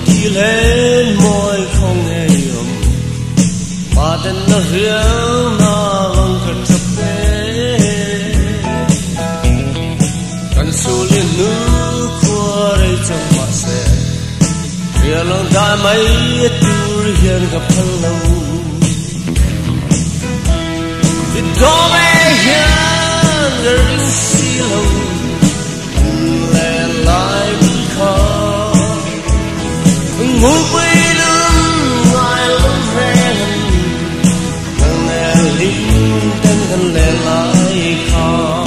chỉ lên môi không nghe yểm mà tên nó hiếm nó vẫn thật chập lệ cần su liên nữ qua đây trong mặt xe kia lòng ta mấy tu hiền gặp thân lâu thì có bé hiền người xí lâu lẻ lại đi khó ngủ quê đứng ngoài lông ven thằng lẻ lính tên thằng lẻ lại khó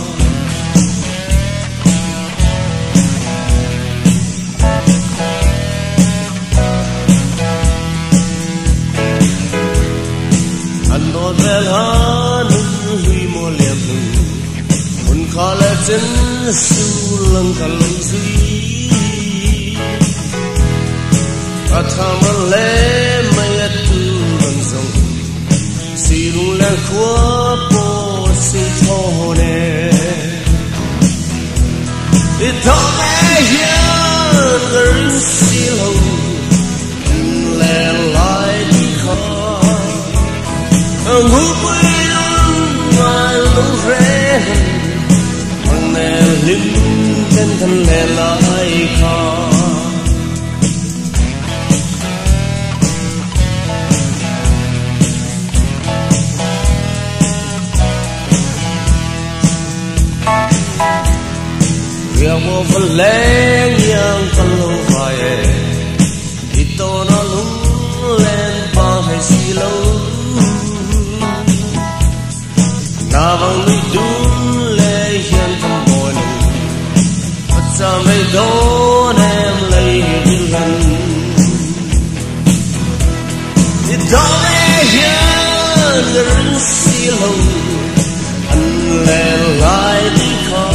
anh nói về hắn huy mùa liệp muốn khó là chân su lăng cả lông duy cả thang nó lẽ mây tu bằng sông xì rung lên khua bố xì thô nè thì thọ mẹ hiền gần xì lâu lẽ lại đi khó ngủ quê đứng ngoài lông rẽ bằng nè lính tên thân lẽ lại khó một phần lẽ yang phần lâu phải thì tôi nó lúng lên bao hay xì lâu na bằng núi đun lệ hiền trong môi lòng bất ra mấy đón em lấy đi gần thì đó lẽ hiền người xì lâu anh lẽ lại đi khó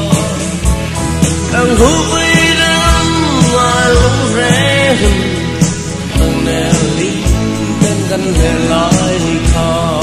đang ngủ quê đứng ngoài lông rẽ thằng nè lính tên gần lẻ lại khó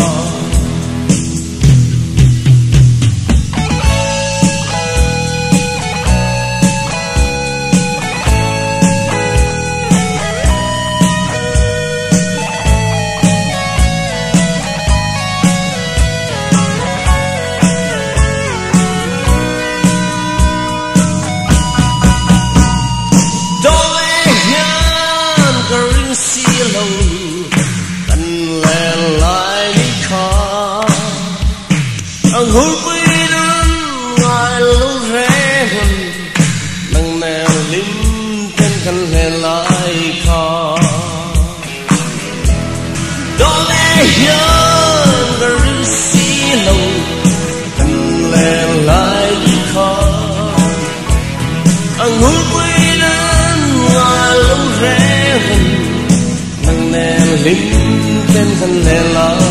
ngủ quê đứng ngoài lông rẽ nằng nè lính tên khăn lẻ lại khó đó lẽ hiền người xí lâu khăn lẻ lại đi khó ngủ quê đứng ngoài lông rẽ nằng nè lính tên khăn lẻ lại